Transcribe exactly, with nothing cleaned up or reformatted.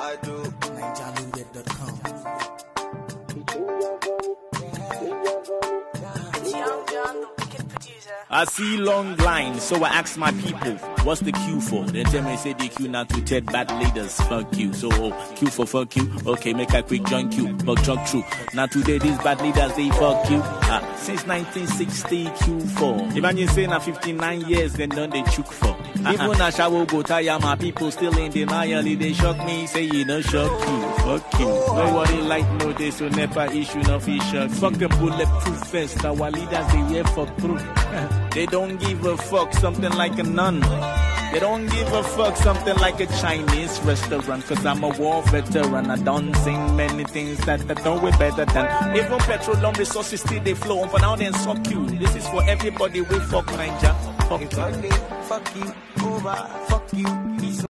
I do. Ninja dot com. I see long lines, so I ask my people, what's the queue for? They tell me, say the queue not to tell bad leaders, fuck you. So, oh, queue for fuck you. Okay, make a quick join queue, but junk true. Now today, these bad leaders, they fuck you. Ah, since nineteen sixty, queue for. Imagine saying na fifty-nine years, then done they chook for. Uh-huh. Even a shower go tire, my people still in denial. They shock me, say you no shock you, fuck you. Nobody like no this, so never issue no fish shock. Fuck them bulletproof vest, our leaders, they here for proof. They don't give a fuck, something like a nun. They don't give a fuck, something like a Chinese restaurant. Cause I'm a war veteran. I don't sing many things that I know we better than. Even petroleum resources still they flow. For now then suck you. This is for everybody, we fuck Niger. Fuck you. Fuck you, over, fuck you.